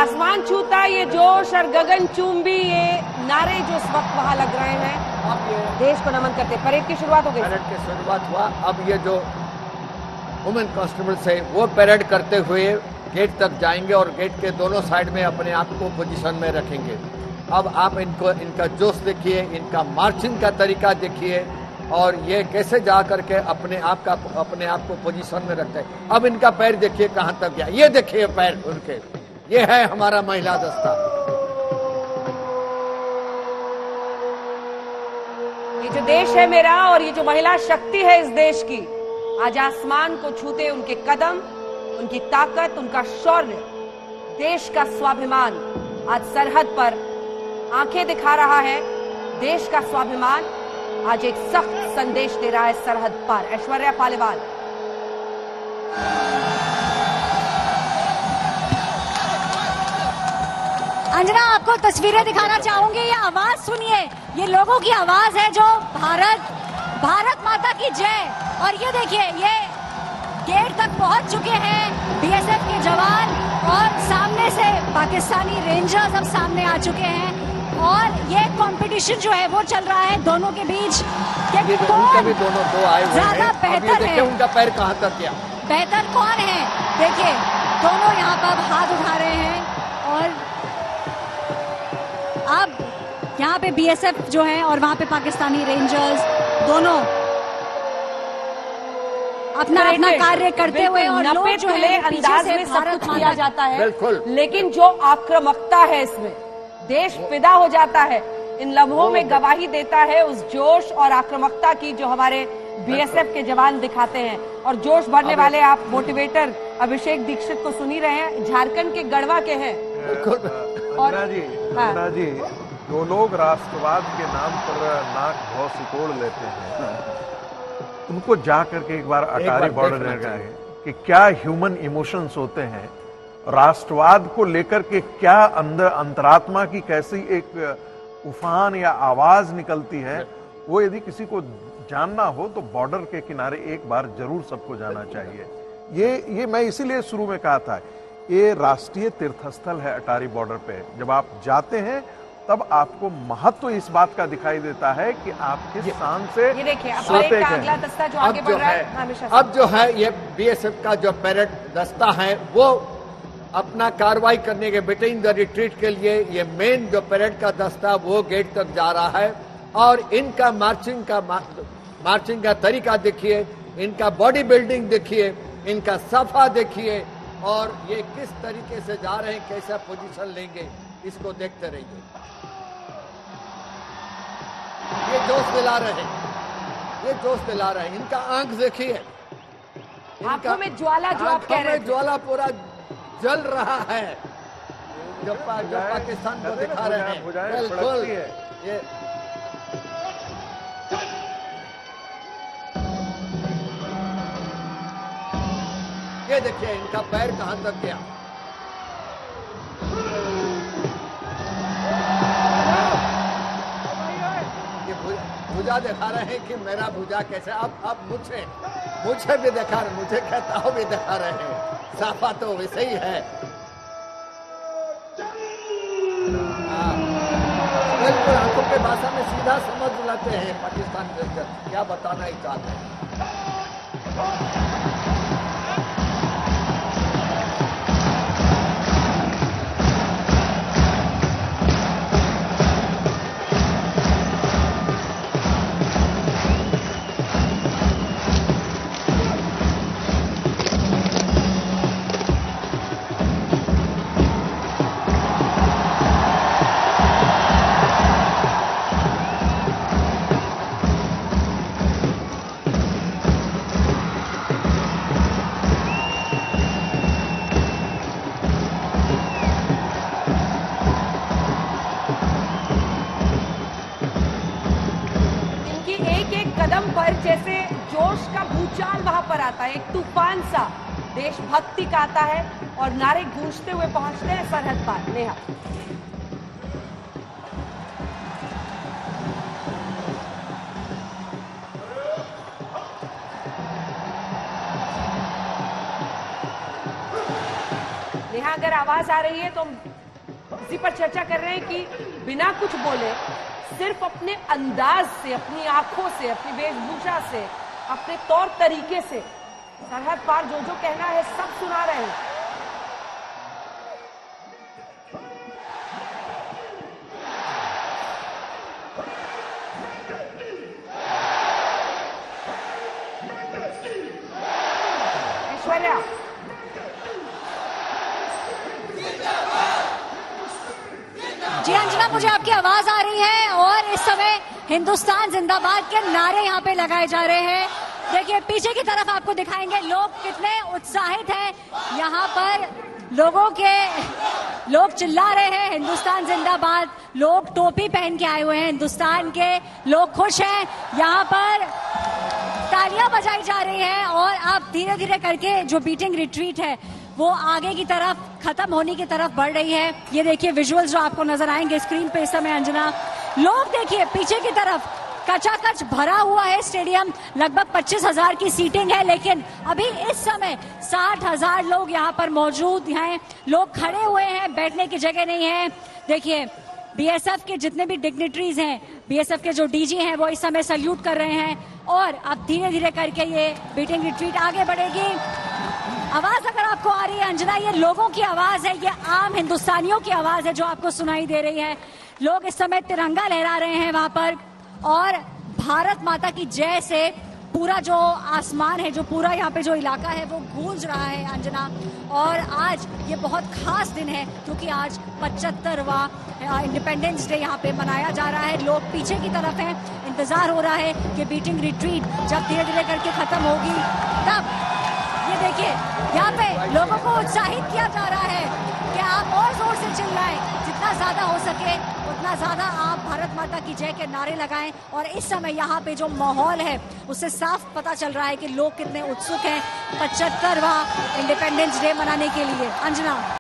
आसमान छूता ये जोश और गगन चुंबी ये नारे जो इस वक्त वहां लग रहे हैं, अब ये देश को नमन करते। परेड की शुरुआत हो गई। परेड की शुरुआत हुआ। अब ये जो वुमेन कांस्टेबल्स है वो परेड करते हुए गेट तक जाएंगे और गेट के दोनों साइड में अपने आप को पोजीशन में रखेंगे। अब आप इनका जोश देखिए, इनका मार्चिंग का तरीका देखिए और ये कैसे जा करके अपने आप को पोजीशन में रखते हैं। अब इनका पैर देखिए कहां तक गया, ये देखिए पैर उनके। ये है हमारा महिला दस्ता। ये जो देश है मेरा और ये जो महिला शक्ति है इस देश की, आज आसमान को छूते उनके कदम, उनकी ताकत, उनका शौर्य, देश का स्वाभिमान आज सरहद पर आंखें दिखा रहा है। देश का स्वाभिमान आज एक सख्त संदेश दे रहा है सरहद पार। ऐश्वर्या पालीवाल। अंजना, आपको तस्वीरें दिखाना चाहूंगी। ये आवाज सुनिए, ये लोगों की आवाज है जो भारत माता की जय। और ये देखिए, ये गेट तक पहुंच चुके हैं बीएसएफ के जवान और सामने से पाकिस्तानी रेंजर्स अब सामने आ चुके हैं और ये कंपटीशन जो है वो चल रहा है दोनों के बीच कि कौन दो आए हुए ज्यादा बेहतर है। उनका पैर कहां तक गया, बेहतर कौन है। देखिए, दोनों यहाँ पर हाथ उठा रहे हैं और अब यहाँ पे बीएसएफ जो है और वहां पे पाकिस्तानी रेंजर्स दोनों अपना कार्य करते हुए और लोग जो है अंदाज में सब कुछ किया जाता है, बिल्कुल। लेकिन जो आक्रामकता है इसमें देश फिदा हो जाता है। इन लम्हों में गवाही देता है उस जोश और आक्रामकता की जो हमारे बीएसएफ के जवान दिखाते हैं। और जोश भरने वाले आप मोटिवेटर अभिषेक दीक्षित को सुन ही रहे हैं, झारखंड के गढ़वा के हैं। अंजना जी, जो लोग राष्ट्रवाद के नाम पर नाक भौं सिकोड़ लेते हैं, उनको जा करके एक बार अटारी बॉर्डर लगाए कि क्या ह्यूमन इमोशंस होते हैं, राष्ट्रवाद को लेकर के क्या अंदर अंतरात्मा की कैसी एक उफान या आवाज निकलती है। वो यदि किसी को जानना हो तो बॉर्डर के किनारे एक बार जरूर सबको जाना चाहिए। ये मैं इसीलिए शुरू में कहा था, ये राष्ट्रीय तीर्थस्थल है अटारी बॉर्डर पे। जब आप जाते हैं तब आपको महत्व इस बात का दिखाई देता है कि आपके शान से ये देखिए अगला दस्ता जो आगे बढ़ रहा है। अब जो है ये बीएसएफ का जो परेड दस्ता है वो अपना कार्रवाई करने के बिटवीन द रिट्रीट के लिए ये मेन जो परेड का दस्ता वो गेट तक जा रहा है। और इनका मार्चिंग का तरीका देखिए, इनका बॉडी बिल्डिंग देखिए, इनका सफा देखिए और ये किस तरीके से जा रहे हैं, कैसा पोजीशन लेंगे, इसको देखते रहिए। ये जोश दिला रहे हैं, ये जोश दिला रहे हैं। इनका आंख देखिए, आंखों में ज्वाला, जो आप कह रहे हैं, ज्वाला पूरा जल रहा है जो पाकिस्तान को दिखा रहे हैं। बिल्कुल ये देखिए इनका पैर कहां तक गया। ये भुजा दिखा रहे हैं कि मेरा भुजा कैसे। अब मुझे भी दिखा रहे, मुझे कहता भी दिखा रहे हैं। साफा तो वैसे ही है। बिल्कुल आंखों के भाषा में सीधा समझ लेते हैं पाकिस्तान के क्या बताना ही चाहते हैं। कदम पर जैसे जोश का भूचाल वहां पर आता है, एक तूफान सा देशभक्ति का आता है और नारे गूंजते हुए पहुंचते हैं सरहद पार। नेहा, नेहा अगर आवाज आ रही है तो हम इसी पर चर्चा कर रहे हैं कि बिना कुछ बोले सिर्फ अपने अंदाज से, अपनी आंखों से, अपनी वेशभूषा से, अपने तौर तरीके से सरहद पार जो जो कहना है सब सुना रहे हैं। ऐश्वर्या, जी अंजना, मुझे आपकी आवाज आ रही है और इस समय हिंदुस्तान जिंदाबाद के नारे यहाँ पे लगाए जा रहे हैं। देखिए पीछे की तरफ आपको दिखाएंगे लोग कितने उत्साहित हैं। यहाँ पर लोग चिल्ला रहे हैं हिंदुस्तान जिंदाबाद। लोग टोपी पहन के आए हुए हैं हिंदुस्तान के, लोग खुश हैं। यहाँ पर तालियां बजाई जा रही हैं और अब धीरे धीरे करके जो बीटिंग रिट्रीट है वो आगे की तरफ खत्म होने की तरफ बढ़ रही है। ये देखिए विजुअल्स जो आपको नजर आएंगे स्क्रीन पे इस समय अंजना। लोग देखिए पीछे की तरफ कचाकच भरा हुआ है स्टेडियम, लगभग 25,000 की सीटिंग है, लेकिन अभी इस समय 60,000 लोग यहाँ पर मौजूद हैं। लोग खड़े हुए हैं, बैठने की जगह नहीं है। देखिए बीएसएफ के जितने भी डिग्निटरीज हैं, बीएसएफ के जो डीजी हैं वो इस समय सल्यूट कर रहे हैं और अब धीरे धीरे करके ये बीटिंग रिट्रीट आगे बढ़ेगी। आवाज अगर आपको आ रही है अंजना, ये लोगों की आवाज है, ये आम हिंदुस्तानियों की आवाज है जो आपको सुनाई दे रही है। लोग इस समय तिरंगा लहरा रहे हैं वहां पर और भारत माता की जय से पूरा जो आसमान है, जो पूरा यहाँ पे जो इलाका है वो गूंज रहा है अंजना। और आज ये बहुत खास दिन है क्योंकि आज 75वां इंडिपेंडेंस डे यहाँ पे मनाया जा रहा है। लोग पीछे की तरफ हैं, इंतजार हो रहा है कि बीटिंग रिट्रीट जब धीरे धीरे करके खत्म होगी तब ये देखिए यहाँ पे लोगों को उत्साहित किया जा रहा है कि आप और जोर से चिल्लाएं, जितना ज्यादा हो सके उतना ज्यादा आप भारत माता की जय के नारे लगाएं। और इस समय यहाँ पे जो माहौल है उससे साफ पता चल रहा है कि लोग कितने उत्सुक हैं 75वां इंडिपेंडेंस डे मनाने के लिए। अंजना।